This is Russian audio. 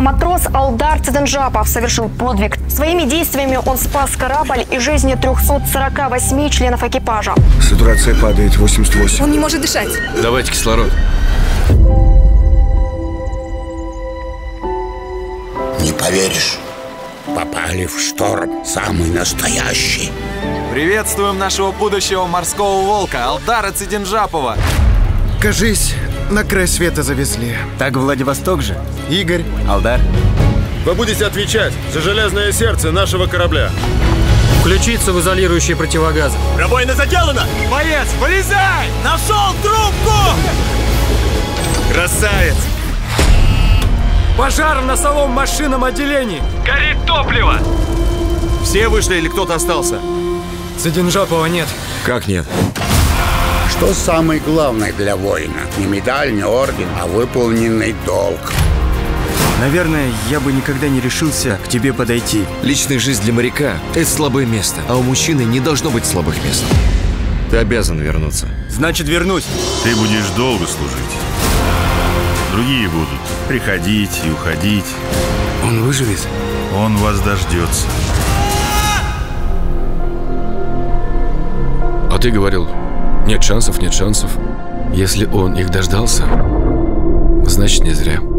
Матрос Алдар Циденжапов совершил подвиг. Своими действиями он спас корабль и жизни 348 членов экипажа. Сатурация падает 88. Он не может дышать. Давайте кислород. Не поверишь, попали в шторм самый настоящий. Приветствуем нашего будущего морского волка Алдара Циденжапова. Кажись, на край света завезли. Так Владивосток же. Игорь. Алдар. Вы будете отвечать за железное сердце нашего корабля. Включиться в изолирующие противогазы. Пробоина заделана! Боец, вылезай! Нашел трубку! Красавец! Пожар в носовом машинном отделении. Горит топливо! Все вышли или кто-то остался? Циденжапова нет. Как нет? Что самое главное для воина? Не медаль, не орден, а выполненный долг. Наверное, я бы никогда не решился к тебе подойти. Личная жизнь для моряка – это слабое место, а у мужчины не должно быть слабых мест. Ты обязан вернуться. Значит, вернусь. Ты будешь долго служить. Другие будут приходить и уходить. Он выживет? Он вас дождется. А ты говорил, нет шансов, нет шансов. Если он их дождался, значит, не зря.